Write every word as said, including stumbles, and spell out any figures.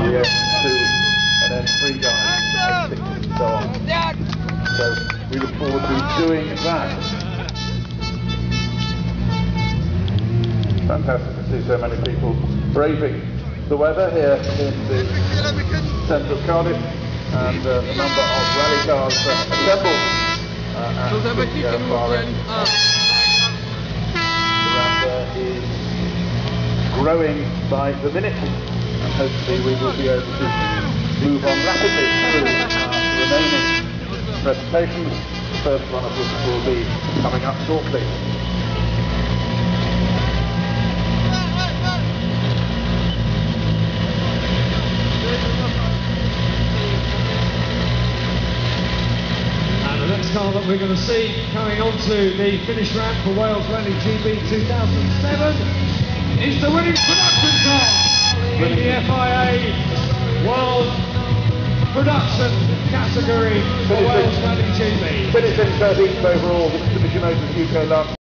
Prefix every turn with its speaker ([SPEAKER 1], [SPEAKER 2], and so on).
[SPEAKER 1] the end two, and then three guys, eight, six, and so on. So we look forward to doing that. Fantastic to see so many people braving the weather here in the centre of Cardiff, and uh, the number of rally cars uh, assembled uh, at the uh, far end. The round there is growing by the minute, and hopefully we will be able to move on rapidly through our remaining presentations, the first one of which will be coming up shortly.
[SPEAKER 2] Car that we're going to see coming onto the finish ramp for Wales Rally G B two thousand seven is the winning production car in the F I A World Production category for Wales Rally G B.
[SPEAKER 1] Finishing thirteenth overall, the Mitsubishi Motors U K Lance.